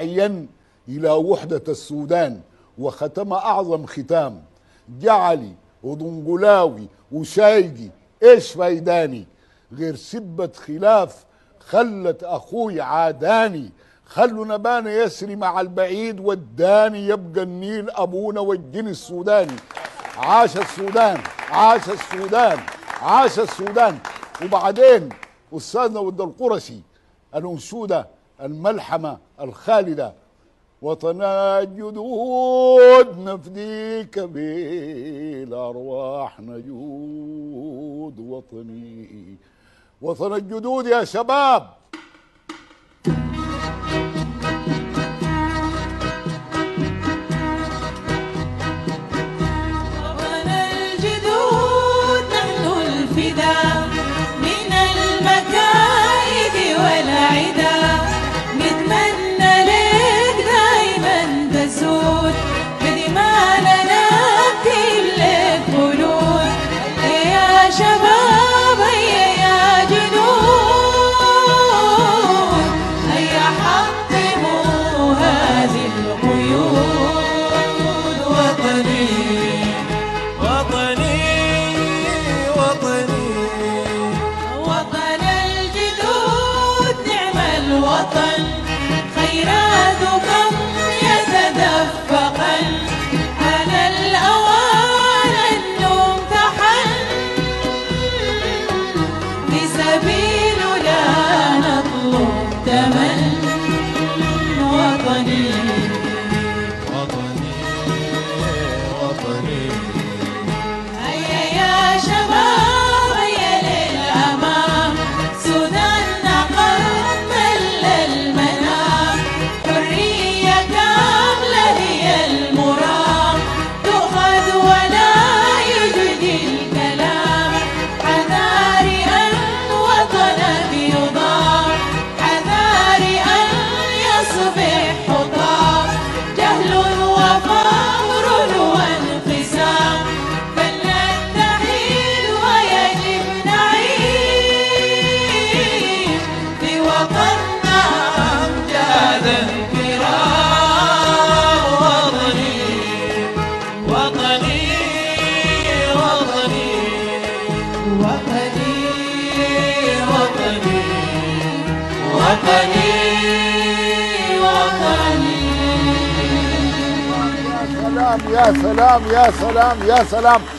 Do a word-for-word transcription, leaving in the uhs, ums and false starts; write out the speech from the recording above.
داعيا إلى وحدة السودان، وختم أعظم ختام: جعلي وضنقلاوي وشايقي إيش فايداني، غير سبة خلاف خلت أخوي عاداني، خلوا نبانا يسري مع البعيد وداني، يبقى النيل أبونا والجن السوداني. عاش السودان، عاش السودان، عاش السودان. وبعدين أستاذنا ود القرشي الأنشودة الملحمة الخالدة: وطنا الجدود نفديك بالأرواح نجود وطني. وطن الجدود يا شباب. وطن الجدود نحن الفداء من المكائد والعدا، نتمنى لك دايما تسود بدماءنا نبتي لك خلود. يا شباب هيا يا جنود، هيا حطموا هذه القيود. وطني وطني وطني وطن الجدود نعم الوطن، خيراتكم يتدفقن، أنا الأوان أن نمتحن، في سبيل لا نطلب ثمن. وطني وطني وطني هيا يا شباب هيا للأمام، سوداننا قد مل المنام، حرية كاملة هي المرام، تؤخذ ولا يجدي الكلام، حذاري أن وطنك يضام، حذاري أن يصبح حطام، جهل وفقر وانقسام، فلنتحد ويجب نعيش في وطننا أمجادا كرام. وطني وطني وطني وطني وطني وطني وطني. سلام يا سلام يا سلام يا سلام.